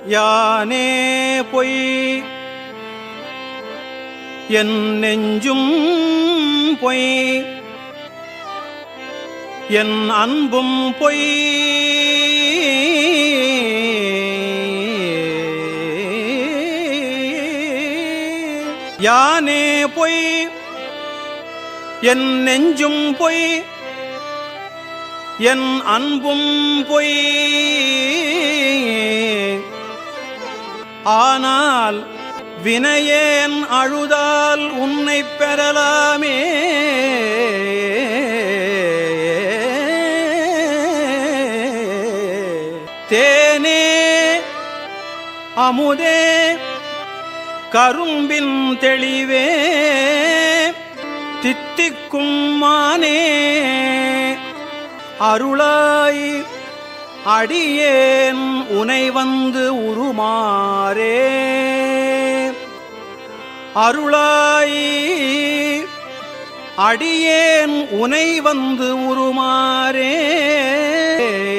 யானே பொய் என் நெஞ்சும் பொய் என் அன்பும் பொய் யானே பொய் என் நெஞ்சும் பொய் என் அன்பும் பொய் ஆனால் வினையேன் அழுதால் உன்னைப் பெறலாமே தேனே அமுதே கரும்பின் தெளிவே தித்திக்கும் மானே அருளாய் அடியேன் உனை வந்து உருமாறே அருளாய் அடியேன் உனை வந்து உருமாறே